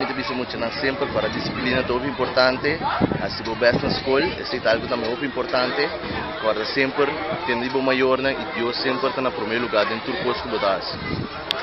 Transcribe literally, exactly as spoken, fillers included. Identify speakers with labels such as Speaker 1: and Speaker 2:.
Speaker 1: Muito bem, muito sempre para a disciplina é muito importante, assim o best na escola, esse é algo também muito importante, agora sempre tem nível maior, né, e Deus sempre está no primeiro lugar dentro do curso que botas.